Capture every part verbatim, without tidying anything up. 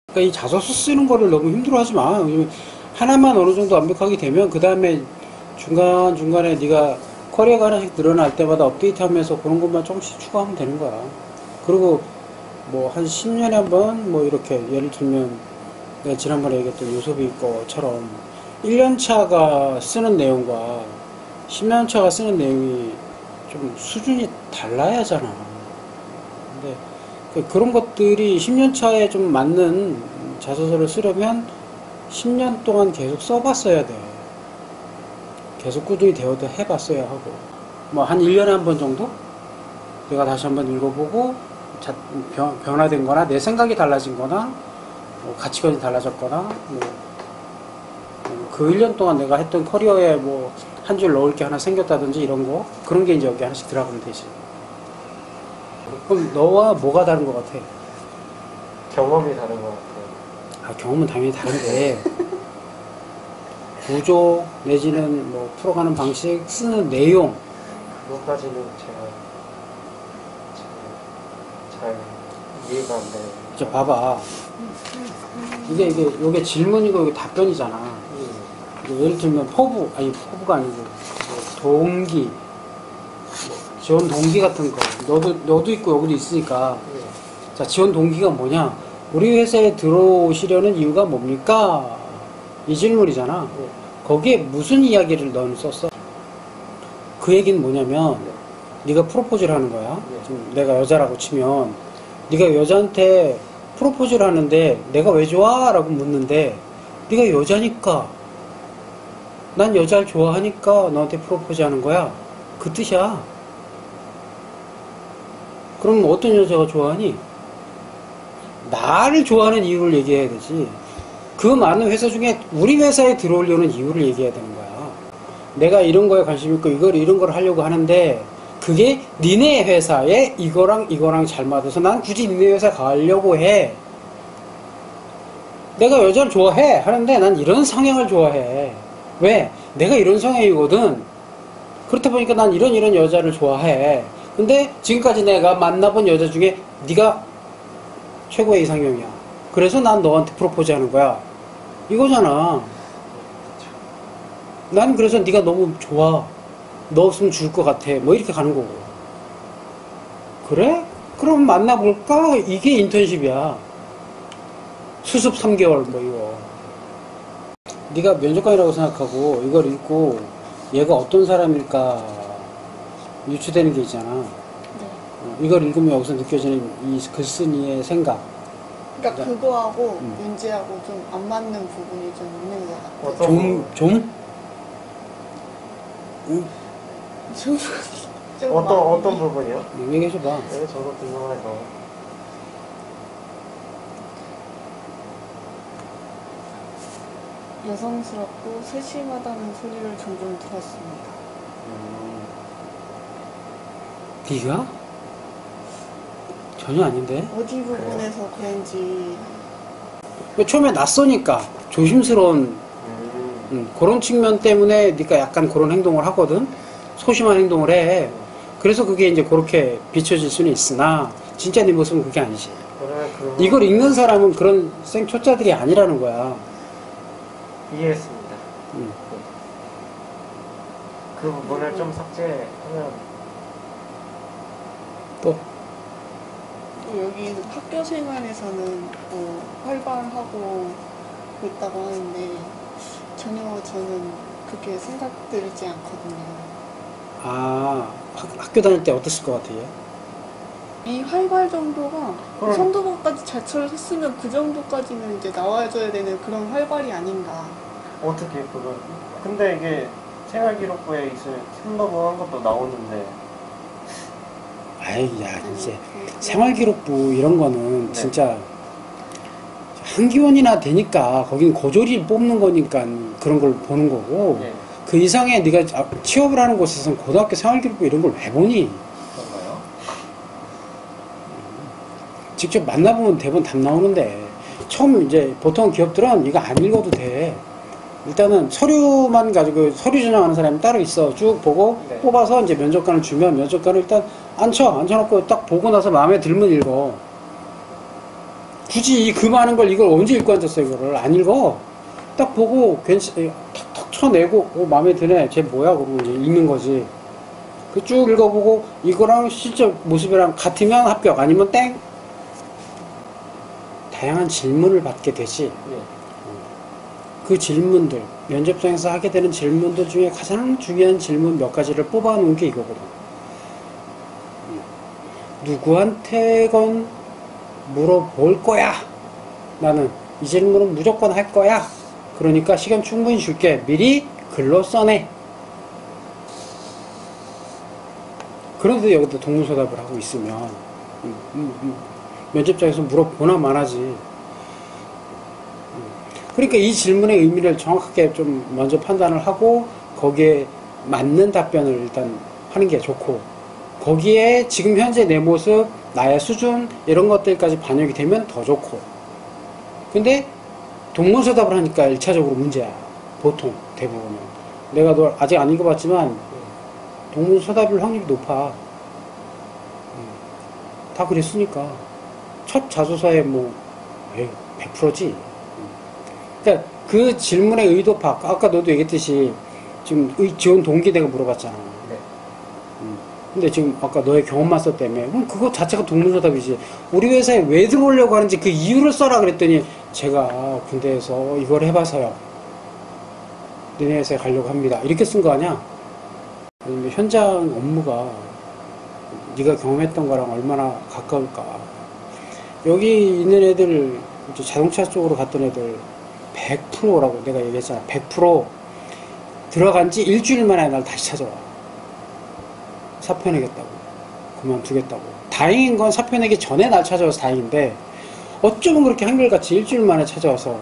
그러니까 이 자소서 쓰는 거를 너무 힘들어하지 마. 하나만 어느 정도 완벽하게 되면 그 다음에 중간 중간에 네가 커리어가 하나씩 늘어날 때마다 업데이트하면서 그런 것만 조금씩 추가하면 되는 거야. 그리고 뭐 한 십 년에 한 번 뭐 이렇게 예를 들면 내가 지난번에 얘기했던 요소비 거처럼 일 년 차가 쓰는 내용과 십 년 차가 쓰는 내용이 좀 수준이 달라야 하잖아. 근데 그런 것들이 십 년 차에 좀 맞는 자소서를 쓰려면 십 년 동안 계속 써봤어야 돼. 계속 꾸준히 대화도 해봤어야 하고. 뭐 한 일 년에 한 번 정도? 내가 다시 한번 읽어보고 자, 변, 변화된 거나 내 생각이 달라진 거나 뭐 가치관이 달라졌거나 뭐 그 일 년 동안 내가 했던 커리어에 뭐 한 줄 넣을 게 하나 생겼다든지 이런 거 그런 게 이제 여기 하나씩 들어가면 되지. 그럼 너와 뭐가 다른 것 같아? 경험이 다른 것 같아요. 아, 경험은 당연히 다른데 구조 내지는 뭐 풀어가는 방식, 쓰는 내용 그것까지는 제가 잘 이해가 안 돼요. 이제 봐봐. 이게 이게 이게 질문이고 이게 답변이잖아. 음. 예를 들면 포부 아니 포부가 아니고 뭐 동기, 뭐 지원 동기 같은 거 너도 너도 있고 여기도 있으니까. 음. 자, 지원 동기가 뭐냐? 우리 회사에 들어오시려는 이유가 뭡니까? 이 질문이잖아. 음. 거기에 무슨 이야기를 넌 썼어? 그 얘기는 뭐냐면 네. 네가 프로포즈를 하는 거야. 네. 지금 내가 여자라고 치면 네가 여자한테 프로포즈를 하는데 내가 왜 좋아? 라고 묻는데 네가 여자니까 난 여자를 좋아하니까 너한테 프로포즈 하는 거야. 그 뜻이야. 그럼 어떤 여자가 좋아하니? 나를 좋아하는 이유를 얘기해야 되지. 그 많은 회사 중에 우리 회사에 들어오려는 이유를 얘기해야 되는 거야. 내가 이런 거에 관심 있고 이걸 이런 걸 하려고 하는데 그게 니네 회사에 이거랑 이거랑 잘 맞아서 난 굳이 니네 회사 가려고 해. 내가 여자를 좋아해 하는데 난 이런 성향을 좋아해. 왜? 내가 이런 성향이거든. 그렇다 보니까 난 이런 이런 여자를 좋아해. 근데 지금까지 내가 만나본 여자 중에 네가 최고의 이상형이야. 그래서 난 너한테 프로포즈 하는 거야. 이거잖아. 난 그래서 네가 너무 좋아. 너 없으면 죽을 것 같아. 뭐 이렇게 가는 거고. 그래? 그럼 만나볼까? 이게 인턴십이야. 수습 삼 개월 뭐 이거. 네가 면접관이라고 생각하고 이걸 읽고 얘가 어떤 사람일까 유추되는 게 있잖아. 네. 어, 이걸 읽으면 여기서 느껴지는 이 글쓴이의 생각. 그러니까 그거하고 음. 문제하고 좀 안 맞는 부분이 좀 있는 것 같아요. 어떤 좀, 좀? 응? 좀, 좀 어떤 많이. 어떤 부분이요? 얘기해줘봐. 네, 저도 궁금해서. 여성스럽고 세심하다는 소리를 종종 들었습니다. 음. 네가? 전혀 아닌데? 어디 부분에서 그런지. 처음에 낯서니까 조심스러운 음. 음, 그런 측면 때문에 네가 약간 그런 행동을 하거든. 소심한 행동을 해. 그래서 그게 이제 그렇게 비춰질 수는 있으나 진짜 네 모습은 그게 아니지. 그러면 그 이걸 읽는 사람은 그런 생초짜들이 아니라는 거야. 이해했습니다. 음. 그 부분을 좀 삭제하면 또 또 여기 학교 생활에서는 뭐 활발하고 있다고 하는데 전혀 저는 그렇게 생각들지 않거든요. 아, 학, 학교 다닐 때 어땠을 것 같아, 얘? 이 활발 정도가 그럼- 선도부까지 잘 했으면 그 정도까지는 이제 나와줘야 되는 그런 활발이 아닌가. 어떻게 그걸? 근데 이게 생활기록부에 있을 선더부 한 것도 나오는데. 아이, 야, 이제 그- 생활기록부 이런 거는 네. 진짜 한기원이나 되니까 거긴 고졸이 뽑는 거니까 그런 걸 보는 거고 네. 그 이상의 네가 취업을 하는 곳에서는 고등학교 생활기록부 이런 걸 왜 보니? 그런가요? 직접 만나보면 대부분 답 나오는데 처음 이제 보통 기업들은 이거 안 읽어도 돼. 일단은 서류만 가지고 서류 전형하는 사람이 따로 있어. 쭉 보고 네. 뽑아서 이제 면접관을 주면 면접관을 일단 앉혀 앉혀놓고 딱 보고 나서 마음에 들면 읽어. 굳이 그 많은 걸 이걸 언제 읽고 앉았어 이거를 안 읽어. 딱 보고 괜찮 탁탁 쳐내고 어, 마음에 드네. 쟤 뭐야 그러고 이제 읽는 거지. 그 쭉 읽어보고 이거랑 실제 모습이랑 같으면 합격 아니면 땡. 다양한 질문을 받게 되지. 네. 그 질문들 면접장에서 하게 되는 질문들 중에 가장 중요한 질문 몇 가지를 뽑아 놓은 게 이거거든. 누구한테건 물어볼 거야. 나는 이 질문은 무조건 할 거야. 그러니까 시간 충분히 줄게. 미리 글로 써내. 그런데 여기다 동문서답을 하고 있으면 음, 음, 음, 면접장에서 물어보나 마나지. 음. 그러니까 이 질문의 의미를 정확하게 좀 먼저 판단을 하고 거기에 맞는 답변을 일단 하는 게 좋고 거기에 지금 현재 내 모습, 나의 수준 이런 것들까지 반영이 되면 더 좋고. 근데 동문서답을 하니까 일 차적으로 문제야. 보통 대부분은. 내가 너 아직 안 읽어봤지만 동문서답일 확률이 높아. 다 그랬으니까. 첫 자소서에 뭐 백 퍼센트지. 그러니까 그 질문의 의도 파악. 아까 너도 얘기했듯이 지금 지원 동기 내가 물어봤잖아. 네. 음. 근데 지금 아까 너의 경험만 썼다며. 그럼 그거 자체가 동문서답이지. 우리 회사에 왜 들어오려고 하는지 그 이유를 써라 그랬더니 제가 군대에서 이걸 해봐서요. 너네 회사에 가려고 합니다. 이렇게 쓴 거 아니야? 아니면 현장 업무가 네가 경험했던 거랑 얼마나 가까울까. 여기 있는 애들 이제 자동차 쪽으로 갔던 애들 백 퍼센트라고 내가 얘기했잖아. 백 퍼센트 들어간 지 일주일 만에 날 다시 찾아와. 사표 내겠다고. 그만두겠다고. 다행인 건 사표 내기 전에 날 찾아와서 다행인데 어쩌면 그렇게 한결같이 일주일 만에 찾아와서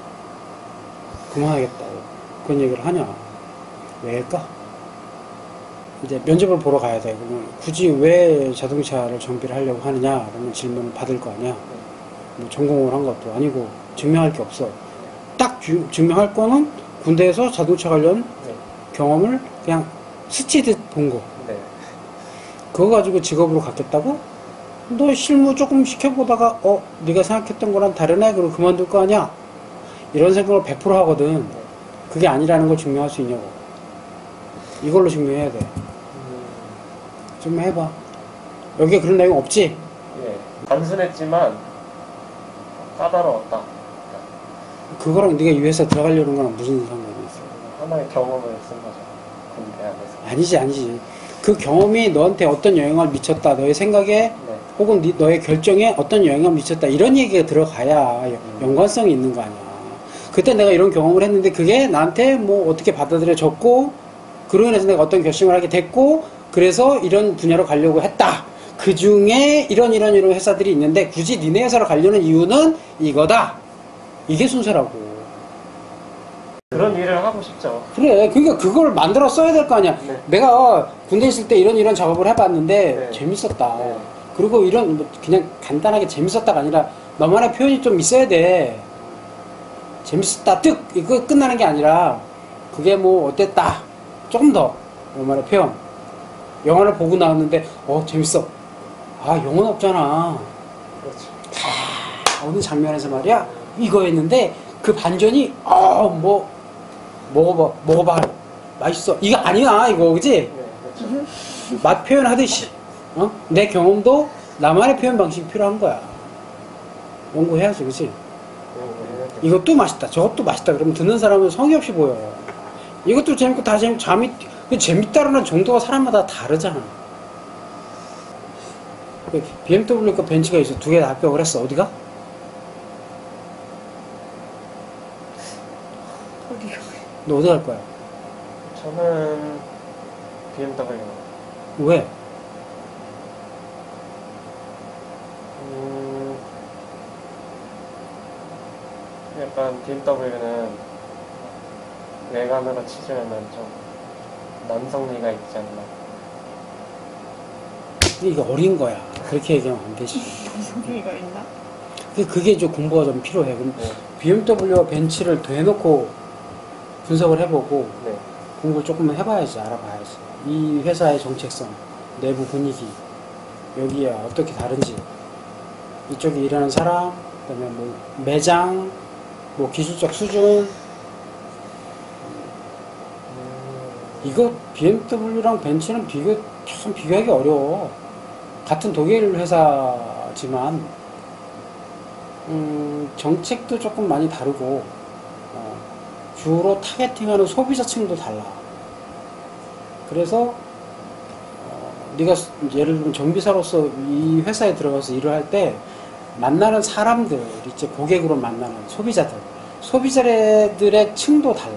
그만하겠다고 그런 얘기를 하냐. 왜일까? 이제 면접을 보러 가야 돼. 그러면 굳이 왜 자동차를 정비를 하려고 하느냐? 그러면 질문을 받을 거 아니야. 뭐 전공을 한 것도 아니고 증명할 게 없어. 딱 주, 증명할 거는 군대에서 자동차 관련 네. 경험을 그냥 스치듯 본 거. 네. 그거 가지고 직업으로 갖겠다고? 너 실무 조금 시켜보다가 어? 네가 생각했던 거랑 다르네? 그럼 그만둘 거 아니야? 이런 생각을 백 퍼센트 하거든. 그게 아니라는 걸 증명할 수 있냐고. 이걸로 증명해야 돼. 음, 좀 해봐. 여기에 그런 내용 없지? 예. 단순했지만 까다로웠다. 그거랑 네가 이 회사 들어가려는 거랑 무슨 상관이 있어? 하나의 경험을 쓴 거죠. 군대 안에서. 아니지 아니지. 그 경험이 너한테 어떤 영향을 미쳤다. 너의 생각에 네. 혹은 네, 너의 결정에 어떤 영향을 미쳤다. 이런 얘기가 들어가야 연관성이 있는 거 아니야. 그때 내가 이런 경험을 했는데 그게 나한테 뭐 어떻게 받아들여졌고 그로 인해서 내가 어떤 결심을 하게 됐고 그래서 이런 분야로 가려고 했다. 그 중에 이런 이런 이런 회사들이 있는데 굳이 니네 회사로 가려는 이유는 이거다. 이게 순서라고. 그런 일을 하고 싶죠. 그래. 그러니까 그걸 만들어 써야 될 거 아니야. 네. 내가 군대 있을 때 이런 이런 작업을 해봤는데 네. 재밌었다. 네. 그리고 이런 뭐 그냥 간단하게 재밌었다가 아니라 너만의 표현이 좀 있어야 돼. 재밌었다. 뜻 이거 끝나는 게 아니라 그게 뭐 어땠다. 조금 더 너만의 표현. 영화를 보고 나왔는데 어 재밌어. 아 영어는 없잖아. 그렇죠. 아, 어느 장면에서 말이야 이거였는데 그 반전이 아뭐 먹어봐 먹어봐 맛있어 이거 아니야 이거 그지? 네, 그렇죠. 맛 표현하듯이 어? 내 경험도 나만의 표현 방식이 필요한 거야. 연구해야지 그지? 네, 이것도 맛있다 저것도 맛있다 그러면 듣는 사람은 성의 없이 보여. 이것도 재밌고 다 재밌고 재밌, 재밌다라는 정도가 사람마다 다르잖아. 비엠더블유가 벤츠가 있어. 두 개 다 합격을 했어. 어디가? 어디요? 너 어디 갈 거야? 저는 비엠더블유. 왜? 음, 약간 비엠더블유는 외관으로 치자면 좀 남성미가 있지 않나. 이게 어린 거야. 그렇게 얘기하면 안 되지. 소리가 있나? 그- 그게 좀 공부가 좀 필요해. 그럼 네. 비엠더블유와 벤츠를 대놓고 분석을 해보고 네. 공부를 조금만 해봐야지. 알아봐야지. 이 회사의 정체성, 내부 분위기, 여기에 어떻게 다른지, 이쪽에 일하는 사람, 그다음에 뭐 매장, 뭐 기술적 수준. 이거 비엠더블유랑 벤츠는 비교 참 비교하기 어려워. 같은 독일 회사지만 음, 정책도 조금 많이 다르고 어, 주로 타겟팅하는 소비자층도 달라. 그래서 어, 네가 예를 들면 정비사로서 이 회사에 들어가서 일을 할 때 만나는 사람들, 이제 고객으로 만나는 소비자들, 소비자들의 층도 달라.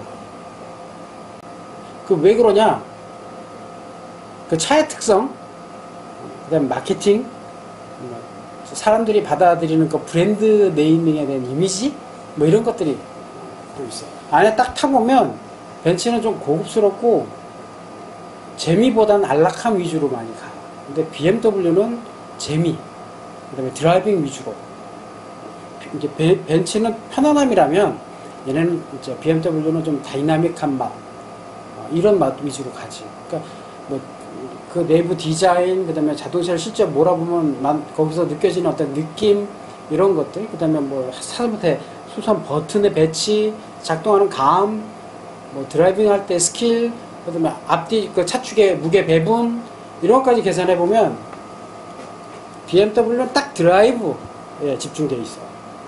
그 왜 그러냐? 그 차의 특성, 그다음 마케팅, 사람들이 받아들이는 그 브랜드 네이밍에 대한 이미지, 뭐 이런 것들이 또 있어. 안에 딱 타보면 벤츠는 좀 고급스럽고 재미보다는 안락함 위주로 많이 가. 근데 비엠더블유는 재미, 그다음에 드라이빙 위주로. 이제 벤, 벤츠는 편안함이라면 얘네는 이제 비엠더블유는 좀 다이나믹한 맛, 어, 이런 맛 위주로 가지. 그러니까 뭐 그 내부 디자인, 그 다음에 자동차를 실제 몰아보면 만, 거기서 느껴지는 어떤 느낌, 이런 것들, 그 다음에 뭐 하다못해 수선 버튼의 배치, 작동하는 감, 뭐 드라이빙 할 때 스킬, 그 다음에 앞뒤 그 차축의 무게 배분, 이런 것까지 계산해 보면 비엠더블유는 딱 드라이브에 집중되어 있어.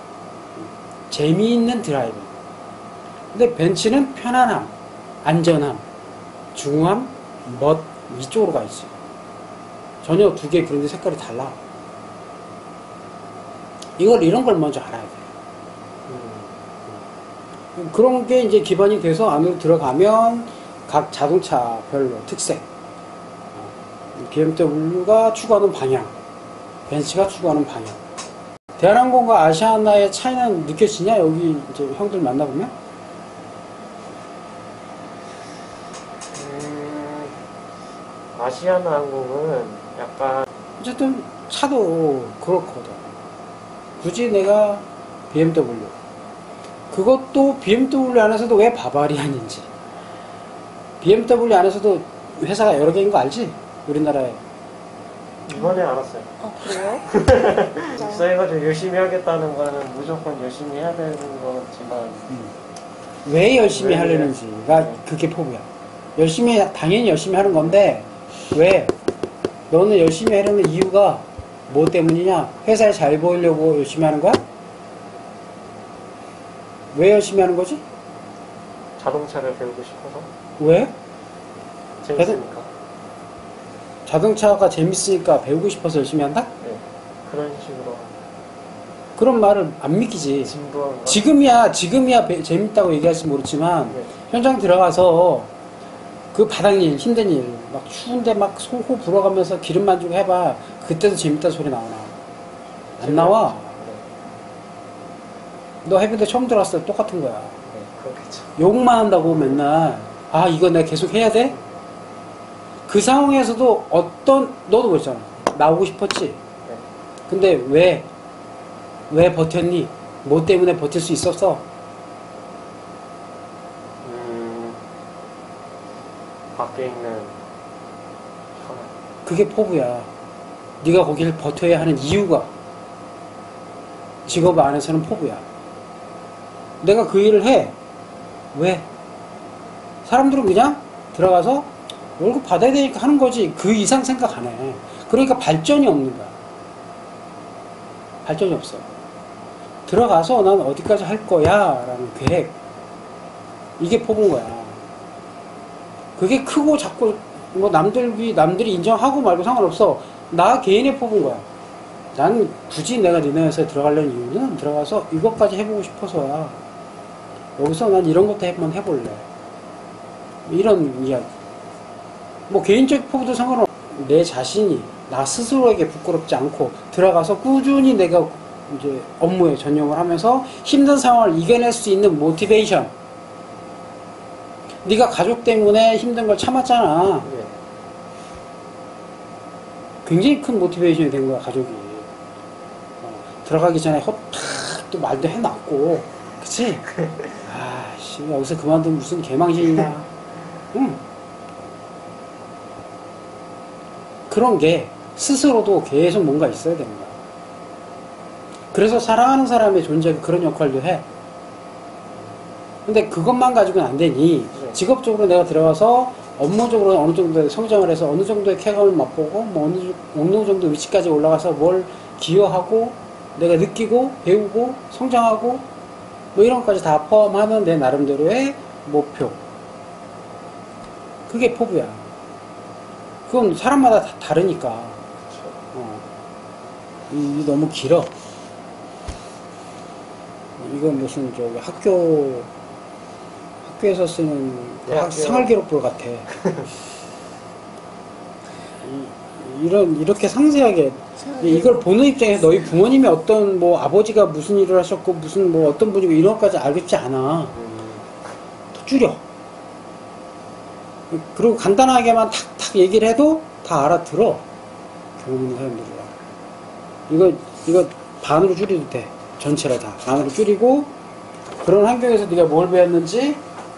재미있는 드라이브. 근데 벤츠는 편안함, 안전함, 중후함, 멋, 이쪽으로 가 있어요. 전혀 두 개의 브랜드 색깔이 달라. 이걸, 이런 걸 먼저 알아야 돼. 음. 그런 게 이제 기반이 돼서 안으로 들어가면 각 자동차별로 특색, 비엠더블유가 추구하는 방향, 벤츠가 추구하는 방향. 대한항공과 아시아나의 차이는 느껴지냐? 여기 이제 형들 만나보면? 아시아나 항공은 약간 어쨌든 차도 그렇거든. 굳이 내가 비엠더블유, 그것도 비엠더블유 안에서도 왜 바바리안인지, 비엠더블유 안에서도 회사가 여러 개인 거 알지? 우리나라에. 이번에 알았어요. 아, 그래요? 입사해가지고 열심히 하겠다는 거는 무조건 열심히 해야 되는 거지만 음. 왜 열심히 왜, 하려는지가 네. 그게 포부야. 열심히, 당연히 열심히 하는 건데, 왜? 너는 열심히 하려는 이유가 뭐 때문이냐? 회사에 잘 보이려고 열심히 하는 거야? 왜 열심히 하는 거지? 자동차를 배우고 싶어서 왜? 재밌으니까. 자동차가 재밌으니까 배우고 싶어서 열심히 한다? 네. 그런 식으로 그런 말을 안 믿기지. 진부한 지금이야, 지금이야 배- 재밌다고 얘기할지 모르지만, 네. 현장 들어가서 그 바닥일, 힘든 일, 막 추운데 막 소호 불어가면서 기름 만지고 해봐. 그때도 재밌다 소리 나오나? 안 나와. 네. 너 해병대 처음 들어왔을 때 똑같은 거야. 네, 그렇겠죠. 욕만 한다고 맨날. 아, 이거 내가 계속 해야 돼? 그 상황에서도 어떤, 너도 그랬잖아. 나오고 싶었지? 네. 근데 왜? 왜 버텼니? 뭐 때문에 버틸 수 있었어? 음, 밖에 있는 현안. 그게 포부야. 네가 거기를 버텨야 하는 이유가 직업 안에서는 포부야. 내가 그 일을 해. 왜? 사람들은 그냥 들어가서 월급 받아야 되니까 하는 거지. 그 이상 생각 안 해. 그러니까 발전이 없는 거야. 발전이 없어. 들어가서 난 어디까지 할 거야 라는 계획, 이게 포부인 거야. 그게 크고 작고 뭐 남들이 남들이 인정하고 말고 상관없어. 나 개인의 포부인 거야. 난 굳이 내가 니네 회사에 들어가려는 이유는 들어가서 이것까지 해보고 싶어서야. 여기서 난 이런 것도 한번 해볼래. 이런 이야기. 뭐 개인적 포부도 상관없어. 내 자신이 나 스스로에게 부끄럽지 않고 들어가서 꾸준히 내가 이제 업무에 전념을 하면서 힘든 상황을 이겨낼 수 있는 모티베이션. 네가 가족 때문에 힘든 걸 참았잖아. 네. 굉장히 큰 모티베이션이 된 거야, 가족이. 어, 들어가기 전에 헛탁또 말도 해놨고, 그치? 아씨, 여기서 그만두면 무슨 개망신이냐. 응. 그런 게 스스로도 계속 뭔가 있어야 되는 거야. 그래서 사랑하는 사람의 존재가 그런 역할도 해. 근데 그것만 가지고는 안 되니 네. 직업적으로 내가 들어가서 업무적으로 어느 정도 성장을 해서 어느 정도의 쾌감을 맛보고 뭐 어느, 정- 어느 정도 위치까지 올라가서 뭘 기여하고 내가 느끼고 배우고 성장하고 뭐 이런 것까지 다 포함하는 내 나름대로의 목표. 그게 포부야. 그건 사람마다 다 다르니까. 어. 이, 이 너무 길어. 이건 무슨 저기 학교 학교에서 쓰는 그 대학교. 학- 생활기록부 같아. 이, 이런 이렇게 상세하게 이걸 보는 입장에서 너희 부모님이 어떤 뭐 아버지가 무슨 일을 하셨고 무슨 뭐 어떤 분이고 이런 것까지 알겠지 않아. 음, 더 줄여. 그리고 간단하게만 탁탁 얘기를 해도 다 알아들어. 경험 있는 사람들이야. 이거 이거 반으로 줄여도 돼. 전체를 다 반으로 줄이고 그런 환경에서 네가 뭘 배웠는지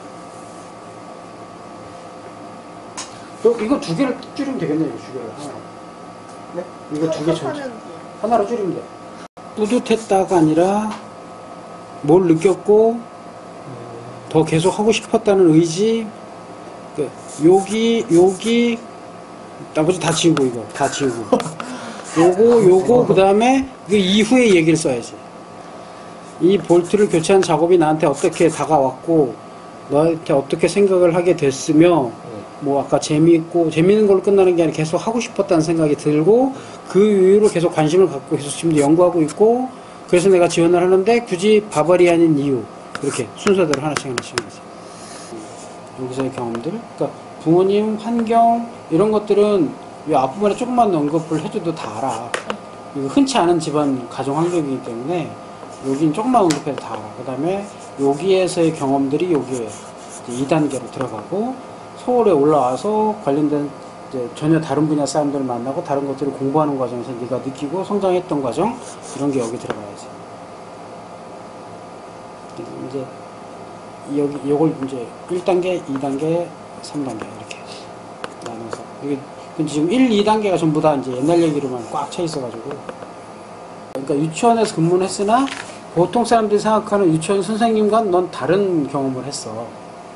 요- 이거 두 개를 줄이면 되겠네. 이거 두 개를 하나. 네? 이거 두 개 전체 하면 하나로 줄이면 돼. 뿌듯했다가 아니라 뭘 느꼈고 더 계속 하고 싶었다는 의지. 그 여기 여기 나머지 다 지우고 이거 다 지우고 요거 요거 그 다음에 그 이후의 얘기를 써야지. 이 볼트를 교체한 작업이 나한테 어떻게 다가왔고 너한테 어떻게 생각을 하게 됐으며 뭐 아까 재미있고 재미있는 걸로 끝나는 게 아니라 계속 하고 싶었다는 생각이 들고 그 이후로 계속 관심을 갖고 계속 지금도 연구하고 있고 그래서 내가 지원을 하는데 굳이 바바리안인 이유 이렇게 순서대로 하나씩 하나씩 하나씩 여기서의 경험들 그러니까 부모님 환경 이런 것들은 이 앞부분에 조금만 언급을 해줘도 다 알아. 이거 흔치 않은 집안 가정 환경이기 때문에 여긴 조금만 언급해도 다 알아. 그 다음에 여기에서의 경험들이 여기에 이 단계로 들어가고 서울에 올라와서 관련된 이제 전혀 다른 분야 사람들을 만나고 다른 것들을 공부하는 과정에서 네가 느끼고 성장했던 과정 이런 게 여기 들어가야지. 이제 여기 요걸 이제 일 단계, 이 단계, 삼 단계 이렇게 나눠서 이게 지금 일, 이 단계가 전부 다 이제 옛날 얘기로만 꽉 차 있어가지고 그러니까 유치원에서 근무를 했으나 보통 사람들이 생각하는 유치원 선생님과는 넌 다른 경험을 했어.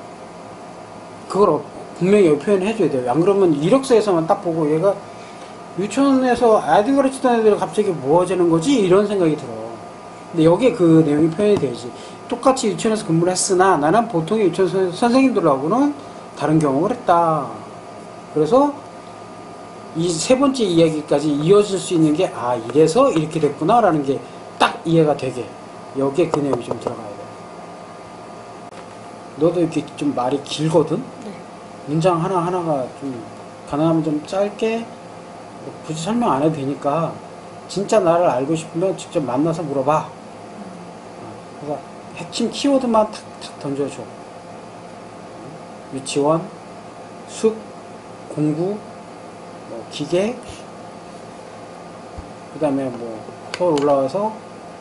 그걸 분명히 여기 표현해줘야 돼요. 안 그러면 이력서에서만 딱 보고 얘가 유치원에서 아이들 가르치던 애들 갑자기 뭐 하자는 거지? 이런 생각이 들어. 근데 여기에 그 내용이 표현이 되지. 똑같이 유치원에서 근무를 했으나 나는 보통의 유치원 선생님들하고는 다른 경험을 했다. 그래서 이 세 번째 이야기까지 이어질 수 있는 게 아 이래서 이렇게 됐구나 라는 게 딱 이해가 되게 여기에 그 내용이 좀 들어가야 돼. 너도 이렇게 좀 말이 길거든? 네. 문장 하나하나가 좀 가능하면 좀 짧게 뭐 굳이 설명 안 해도 되니까 진짜 나를 알고 싶으면 직접 만나서 물어봐. 그래서 핵심 키워드만 탁탁 던져줘. 유치원, 숲, 공구, 뭐 기계, 그 다음에 뭐 서울 올라와서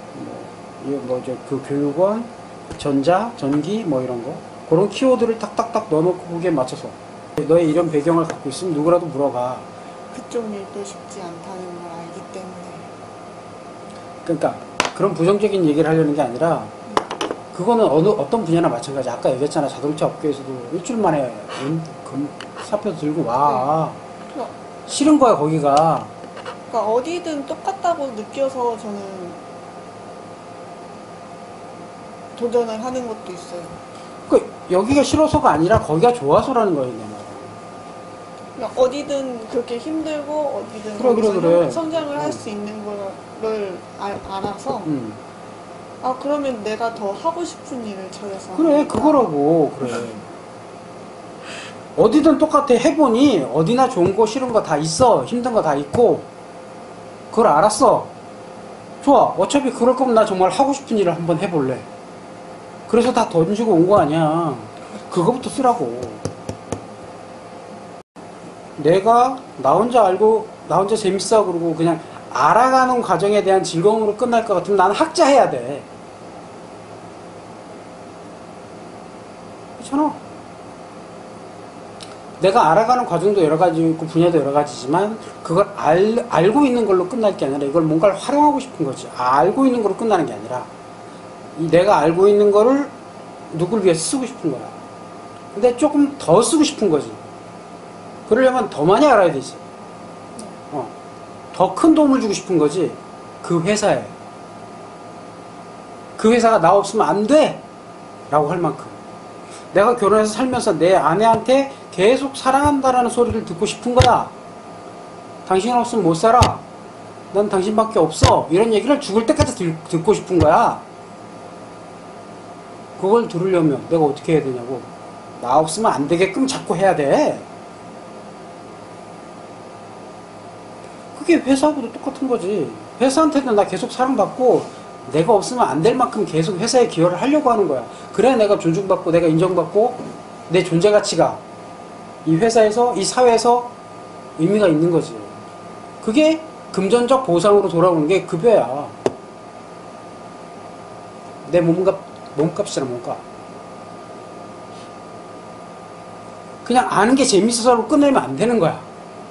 뭐뭐그 교육원, 전자, 전기 뭐 이런 거 그런 키워드를 탁탁탁 넣어놓고 거기에 맞춰서 너의 이런 배경을 갖고 있으면 누구라도 물어가. 그쪽 일도 쉽지 않다는 걸 알기 때문에. 그러니까 그런 부정적인 얘기를 하려는 게 아니라 그거는 어느 어떤 분야나 마찬가지. 아까 얘기했잖아. 자동차 업계에서도 일주일 만에 은, 금, 사표 들고 와. 네. 싫은 거야 거기가. 그러니까 어디든 똑같다고 느껴서 저는 도전을 하는 것도 있어요. 그 여기가 싫어서가 아니라 거기가 좋아서라는 거예요, 내 말은. 그러니까 어디든 그렇게 힘들고 어디든 그래, 그래, 거기서 그래. 성장을 할 응. 수 있는 거를 알, 알아서 음. 아 그러면 내가 더 하고 싶은 일을 찾아서 그래, 하니까. 그거라고 그래. 어디든 똑같아. 해보니 어디나 좋은 거 싫은 거 다 있어. 힘든 거 다 있고. 그걸 알았어. 좋아. 어차피 그럴 거면 나 정말 하고 싶은 일을 한번 해볼래. 그래서 다 던지고 온 거 아니야. 그거부터 쓰라고. 내가 나 혼자 알고 나 혼자 재밌어 그러고 그냥 알아가는 과정에 대한 즐거움으로 끝날 것 같으면 나는 학자 해야 돼. 그렇잖아. 내가 알아가는 과정도 여러 가지 있고 분야도 여러 가지지만 그걸 알, 알고 있는 걸로 끝날 게 아니라 이걸 뭔가를 활용하고 싶은 거지. 알고 있는 걸로 끝나는 게 아니라 이 내가 알고 있는 거를 누굴 위해서 쓰고 싶은 거야. 근데 조금 더 쓰고 싶은 거지. 그러려면 더 많이 알아야 되지. 어. 더 큰 도움을 주고 싶은 거지. 그 회사에. 그 회사가 나 없으면 안 돼! 라고 할 만큼. 내가 결혼해서 살면서 내 아내한테 계속 사랑한다라는 소리를 듣고 싶은 거야. 당신 없으면 못 살아. 난 당신밖에 없어. 이런 얘기를 죽을 때까지 들, 듣고 싶은 거야. 그걸 들으려면 내가 어떻게 해야 되냐고. 나 없으면 안 되게끔 자꾸 해야 돼. 그게 회사하고도 똑같은 거지. 회사한테도 나 계속 사랑받고 내가 없으면 안 될 만큼 계속 회사에 기여를 하려고 하는 거야. 그래야 내가 존중받고 내가 인정받고 내 존재 가치가 이 회사에서 이 사회에서 의미가 있는 거지. 그게 금전적 보상으로 돌아오는 게 급여야. 내 몸값, 몸값이잖아, 몸값. 그냥 아는 게 재밌어서로 끝내면 안 되는 거야.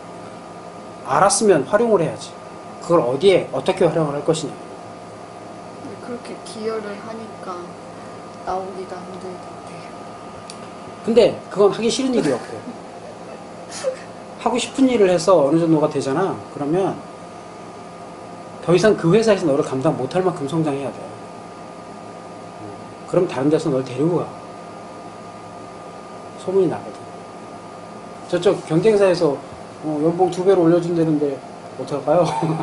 알았으면 활용을 해야지. 그걸 어디에 어떻게 활용을 할 것이냐. 그렇게 기여를 하니까 나오기가 힘들던데. 근데 그건 하기 싫은 일이었고 하고 싶은 일을 해서 어느 정도가 되잖아. 그러면 더 이상 그 회사에서 너를 감당 못할 만큼 성장해야 돼. 그럼 다른 데서 널 데리고 가. 소문이 나거든. 저쪽 경쟁사에서 어, 연봉 두 배로 올려준다는데 어떡할까요?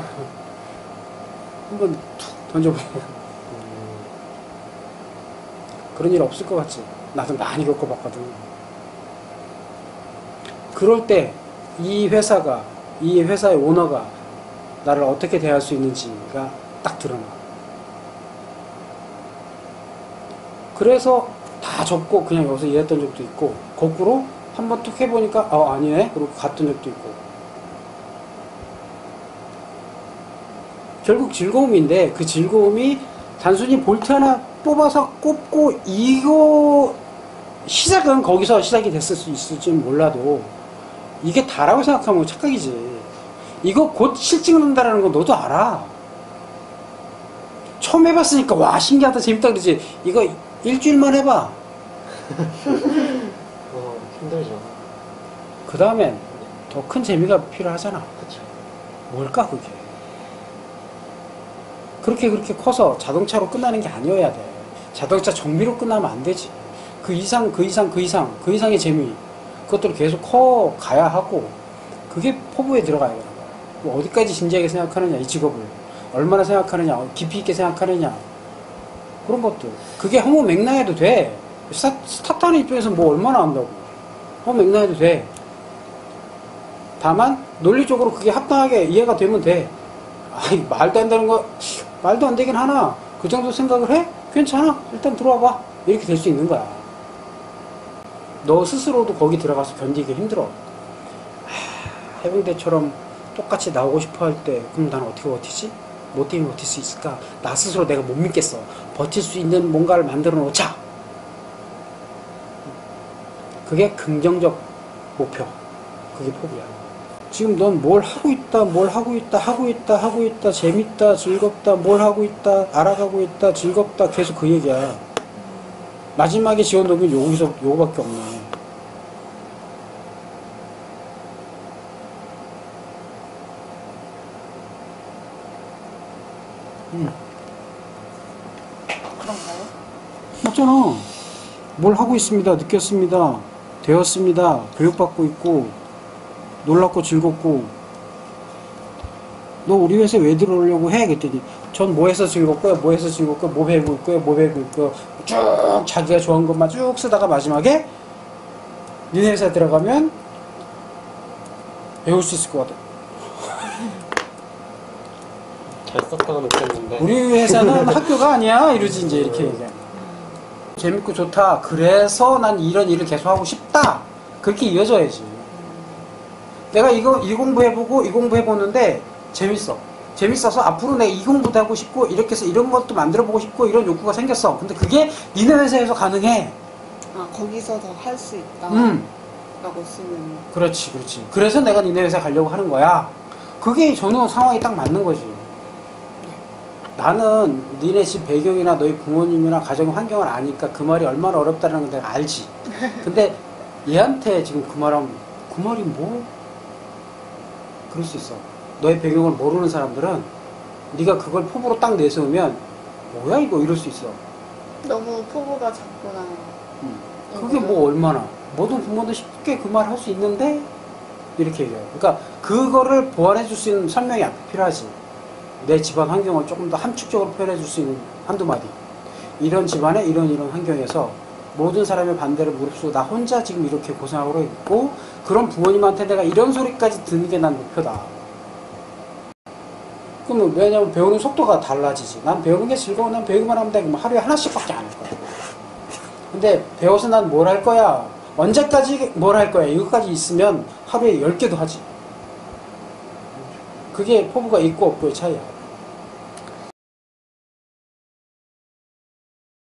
한번 툭 던져보고. 그런 일 없을 것 같지. 나도 많이 겪어봤거든. 그럴 때 이 회사가, 이 회사의 오너가 나를 어떻게 대할 수 있는지가 딱 드러나. 그래서 다 접고 그냥 여기서 일했던 적도 있고, 거꾸로 한번 툭 해보니까 아 아니네? 그리고 갔던 적도 있고. 결국 즐거움인데 그 즐거움이 단순히 볼트 하나 뽑아서 꼽고 이거 시작은 거기서 시작이 됐을 수 있을지는 몰라도 이게 다라고 생각하면 착각이지. 이거 곧 실증 난다라는 거 너도 알아. 처음 해봤으니까 와 신기하다 재밌다 그러지. 이거 일주일만 해봐. 어, 힘들죠. 그 다음엔 더 큰 재미가 필요하잖아. 그쵸. 뭘까 그게. 그렇게 그렇게 커서 자동차로 끝나는 게 아니어야 돼. 자동차 정비로 끝나면 안 되지. 그 이상 그 이상 그 이상 그 이상의 재미 그것들을 계속 커 가야 하고 그게 포부에 들어가야 되는 거야. 뭐 어디까지 진지하게 생각하느냐 이 직업을 얼마나 생각하느냐 깊이 있게 생각하느냐 그런 것들 그게 허무 맹랑해도 돼. 스타, 스타트하는 입장에서 뭐 얼마나 안다고 허무 맹랑해도 돼. 다만 논리적으로 그게 합당하게 이해가 되면 돼. 아이 말도 안 되는 거 말도 안 되긴 하나 그 정도 생각을 해? 괜찮아 일단 들어와 봐 이렇게 될 수 있는 거야. 너 스스로도 거기 들어가서 견디기 힘들어. 하, 해병대처럼 똑같이 나오고 싶어 할 때 그럼 난 어떻게 버티지? 뭐 때문에 버틸 수 있을까? 나 스스로 내가 못 믿겠어. 버틸 수 있는 뭔가를 만들어 놓자. 그게 긍정적 목표. 그게 포부야. 지금 넌 뭘 하고 있다, 뭘 하고 있다, 하고 있다, 하고 있다, 재밌다, 즐겁다, 뭘 하고 있다, 알아가고 있다, 즐겁다, 계속 그 얘기야. 마지막에 지원동은 여기서 요거밖에 없네. 응. 그런가요? 맞잖아. 뭘 하고 있습니다, 느꼈습니다, 되었습니다, 교육받고 있고, 놀랍고 즐겁고, 너 우리 회사에 왜 들어오려고 해? 그랬더니, 전 뭐 해서 즐겁고요, 뭐 해서 즐겁고요, 뭐 배우고 있고요, 뭐 배우고 있고요. 쭉 자기가 좋아하는 것만 쭉 쓰다가 마지막에, 니네 회사에 들어가면, 배울 수 있을 것 같아. 잘 썼다고 느꼈는데. 우리 회사는 학교가 아니야. 이러지, 이제 이렇게 얘기해. 재밌고 좋다. 그래서 난 이런 일을 계속 하고 싶다. 그렇게 이어져야지. 내가 이거, 이 공부해보고, 이 공부해보는데, 재밌어. 재밌어서 앞으로 내가 이 공부도 하고 싶고, 이렇게 해서 이런 것도 만들어보고 싶고, 이런 욕구가 생겼어. 근데 그게 니네 회사에서 가능해. 아 거기서 더 할 수 있다. 음. 라고 쓰면. 그렇지, 그렇지. 그래서 내가 니네 회사 가려고 하는 거야. 그게 전후 상황이 딱 맞는 거지. 나는 니네 집 배경이나 너희 부모님이나 가정 환경을 아니까 그 말이 얼마나 어렵다는 걸 내가 알지. 근데 얘한테 지금 그 말하면 그 말이 뭐? 그럴 수 있어. 너의 배경을 모르는 사람들은 네가 그걸 포부로 딱 내세우면 뭐야 이거 이럴 수 있어. 너무 포부가 작구나. 음. 그게 뭐 얼마나 모든 부모도 쉽게 그 말 할 수 있는데 이렇게 얘기해요. 그러니까 그거를 보완해 줄 수 있는 설명이 앞에 필요하지. 내 집안 환경을 조금 더 함축적으로 표현해 줄 수 있는 한두 마디. 이런 집안에 이런 이런 환경에서 모든 사람의 반대를 무릅쓰고 나 혼자 지금 이렇게 고생하고 있고 그런 부모님한테 내가 이런 소리까지 듣는 게 난 목표다. 그러면 왜냐면 배우는 속도가 달라지지. 난 배우는 게 즐거워. 난 배우기만 하면 돼. 그럼 하루에 하나씩밖에 안 할 거야. 근데 배워서 난 뭘 할 거야? 언제까지 뭘 할 거야? 이거까지 있으면 하루에 열 개도 하지. 그게 포부가 있고 없고의 차이야.